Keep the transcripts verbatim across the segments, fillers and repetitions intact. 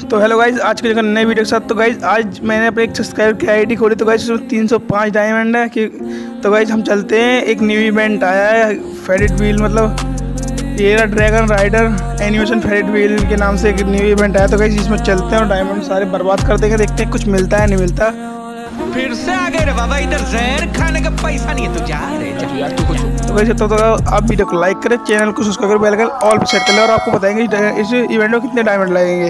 तो hello guys, आज के नए वीडियो के साथ। तो गाइज आज मैंने अपने एक सब्सक्राइबर की आईडी खोली, तो गाइज उसमें तीन सौ पाँच डायमंड है कि तो गाइज हम चलते हैं। एक न्यू इवेंट आया है फेरिट व्हील, मतलब ये dragon rider animation ferret wheel के नाम से एक न्यू इवेंट आया। तो गाइज इसमें चलते हैं और डायमंड सारे बर्बाद कर देंगे, देखते हैं कुछ मिलता है नहीं मिलता। फिर से आ गए रे बाबा, इधर जहर खाने का पैसा नहीं है, तू जा रे यार तू कुछ। तो गाइस तो, तो आप वीडियो को लाइक करें, चैनल को सब्सक्राइब करें, बेल आइकन ऑल पे सेट कर लें और आपको बताएंगे इस इवेंट में कितने डायमंड लगेंगे।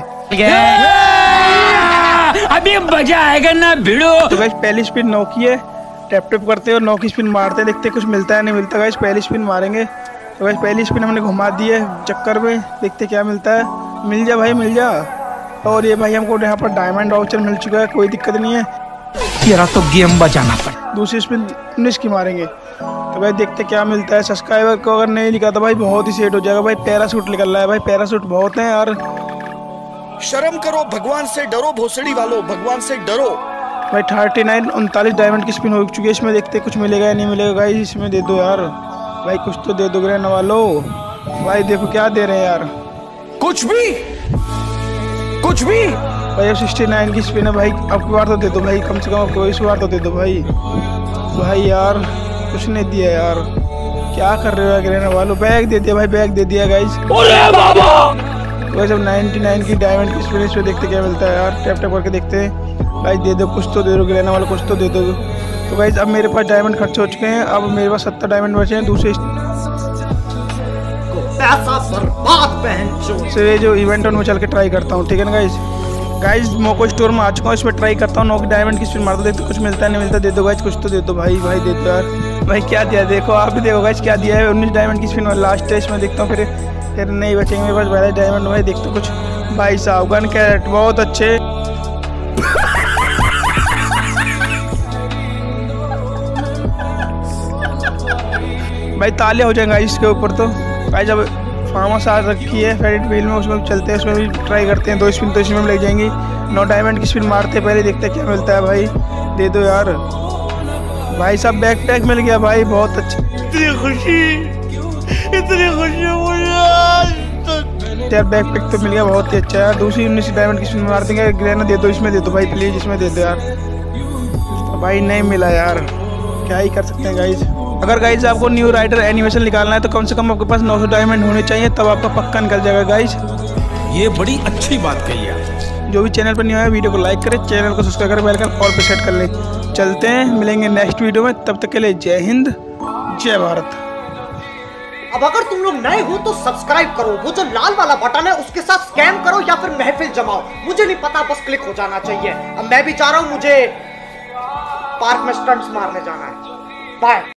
अभी मजा आएगा ना भिड़ो। तो गाइस पहली स्पिन नौ की है, टैप टैप करते हैं और नौ की स्पिन मारते हैं, देखते हैं कुछ मिलता है नहीं मिलता। गाइस पहली स्पिन मारेंगे। तो गाइस पहली स्पिन हमने घुमा दी है चक्कर में, देखते क्या मिलता है। मिल जा भाई मिल जा। और ये भाई हमको यहाँ पर डायमंड वाउचर मिल चुका है, कोई दिक्कत नहीं है। तेरा तो गेम बचाना पड़ा। दूसरी स्पिन उन्नीस की मारेंगे। तो भाई देखते क्या मिलता है। सब्सक्राइबर को अगर नहीं लिखा तो भाई बहुत ही सेट हो जाएगा। भाई पैराशूट निकल रहा है, भाई पैराशूट बहुत है यार। शर्म करो, भगवान से डरो, भोसड़ी वालों भगवान से डरो। भाई थर्टी नाइन उनतालीस डायमंड की स्पिन हो चुकी है। इसमें देखते कुछ मिलेगा या नहीं मिलेगा। भाई इसमें दे दो यार, भाई कुछ तो दे दो ग्रैंड वालों। भाई देखो क्या दे रहे हैं यार, कुछ भी कुछ भी। भाई अब सिक्सटी नाइन की स्पिन है भाई, अब की बार तो दे दो भाई, कम से कम अब इस बार तो दे दो भाई। भाई यार कुछ नहीं दिया यार, क्या कर रहे हो ग्रैंड वालों। बैग दे दिया भाई, बैग दे दिया गाइस। वैसे अब नाइन्टी नाइन की डायमंड की स्पिन पे देखते क्या मिलता है यार। टैप टैप करके देखते हैं। भाई दे दो, कुछ तो दे दो ग्रैंड वालों, कुछ तो दे दो। तो गाइस अब मेरे पास डायमंड खर्च हो चुके हैं, अब मेरे पास सत्तर डायमंड बचे हैं। दूसरे पैसा बर्बाद पहन से जो इवेंट है उनमें चल के ट्राई करता हूँ, ठीक है ना गाइस। गाइस मोको स्टोर में आ चुका हूँ, इसमें ट्राई करता हूँ। नौ की डायमंड की स्पिन मार दो, देखते कुछ मिलता है नहीं मिलता। दे दो गाइस, कुछ तो दे दो भाई, भाई दे दो यार। भाई क्या दिया देखो, आप भी देखो गाइस क्या दिया है। उन्नीस डायमंड की स्पिन लास्ट है, इसमें देखता हूँ फिर फिर नहीं बचेंगे मेरे पास बारह डायमंड। भाई देखते कुछ। भाई साहब गन कैरेट बहुत अच्छे। भाई ताले हो जाएंगे इसके ऊपर। तो भाई जब फार्मस आ रखी है फेरिट व्हील में, उसमें चलते हैं, उसमें भी ट्राई करते हैं। दो स्पिन तो इसमें भी लग जाएंगी। नौ डायमंड की स्पिन मारते हैं, पहले देखते हैं क्या मिलता है। भाई दे दो यार। भाई सब बैक पैक मिल गया भाई, बहुत अच्छा। इतनी खुशी इतनी खुशी मुझे यार, बैक पैक तो मिल गया, बहुत ही अच्छा यार। दूसरी उन्नीस डायमंड की स्पिन मार देंगे। ग्रैंड दे दो, इसमें दे दो भाई प्लीज, इसमें दे दो यार। तो भाई नहीं मिला यार, क्या ही कर सकते हैं गाइज। अगर गाइज आपको न्यू राइडर एनिमेशन निकालना है तो कम से कम आपके पास नौ सौ डायमंड होने चाहिए, तब आपका पक्का निकल जाएगा गाइज। ये बड़ी अच्छी बात कही है। जो भी चैनल पर न्यू है वीडियो को लाइक करें, चैनल को सब्सक्राइब करें, बेल आइकन ऑल पे सेट कर लें। चलते हैं, मिलेंगे नेक्स्ट वीडियो में, तब तक के लिए जय हिंद जय भारत। अब अगर तुम लोग नए हो तो सब्सक्राइब करो, वो जो लाल वाला बटन है उसके साथ स्कैम करो या फिर महफिल जमाओ, मुझे नहीं पता, बस क्लिक हो जाना चाहिए। अब मैं भी जा रहा हूं, मुझे पार्क में स्टंट्स मारने जाना है। बाय।